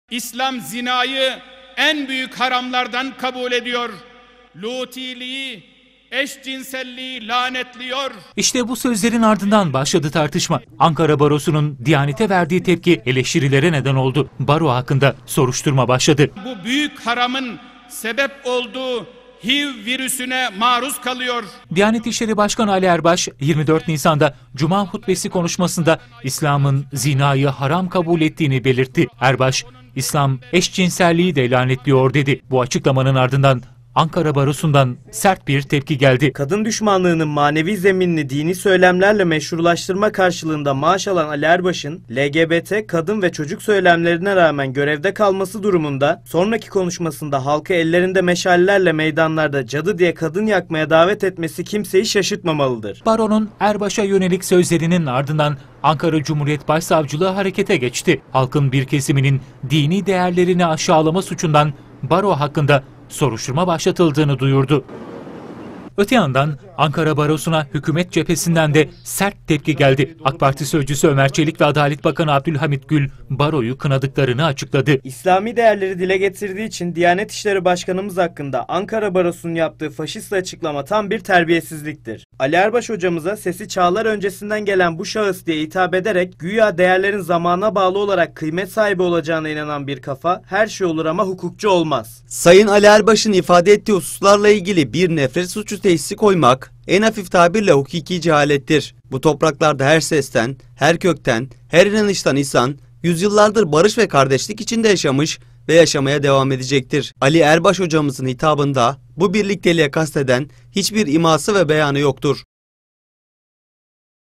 İslam zinayı en büyük haramlardan kabul ediyor. Lutiliği, eşcinselliği lanetliyor. İşte bu sözlerin ardından başladı tartışma. Ankara Barosu'nun Diyanet'e verdiği tepki eleştirilere neden oldu. Baro hakkında soruşturma başladı. Bu büyük haramın sebep olduğu HIV virüsüne maruz kalıyor. Diyanet İşleri Başkanı Ali Erbaş 24 Nisan'da Cuma hutbesi konuşmasında İslam'ın zinayı haram kabul ettiğini belirtti. Erbaş, İslam eşcinselliği de lanetliyor dedi. Bu açıklamanın ardından Ankara Barosu'ndan sert bir tepki geldi. Kadın düşmanlığının manevi zeminini dini söylemlerle meşrulaştırma karşılığında maaş alan Ali Erbaş'ın LGBT, kadın ve çocuk söylemlerine rağmen görevde kalması durumunda sonraki konuşmasında halkı ellerinde meşallerle meydanlarda cadı diye kadın yakmaya davet etmesi kimseyi şaşırtmamalıdır. Baronun Erbaş'a yönelik sözlerinin ardından Ankara Cumhuriyet Başsavcılığı harekete geçti. Halkın bir kesiminin dini değerlerini aşağılama suçundan baro hakkında soruşturma başlatıldığını duyurdu. Öte yandan Ankara Barosu'na hükümet cephesinden de sert tepki geldi. AK Parti sözcüsü Ömer Çelik ve Adalet Bakanı Abdülhamit Gül baroyu kınadıklarını açıkladı. İslami değerleri dile getirdiği için Diyanet İşleri Başkanımız hakkında Ankara Barosu'nun yaptığı faşist açıklama tam bir terbiyesizliktir. Ali Erbaş hocamıza sesi çağlar öncesinden gelen bu şahıs diye hitap ederek güya değerlerin zamana bağlı olarak kıymet sahibi olacağına inanan bir kafa her şey olur ama hukukçu olmaz. Sayın Ali Erbaş'ın ifade ettiği hususlarla ilgili bir nefret suçu teşhisi koymak en hafif tabirle hukuki cehalettir. Bu topraklarda her sesten, her kökten, her inanıştan insan yüzyıllardır barış ve kardeşlik içinde yaşamış ve yaşamaya devam edecektir. Ali Erbaş hocamızın hitabında bu birlikteliğe kasteden hiçbir iması ve beyanı yoktur.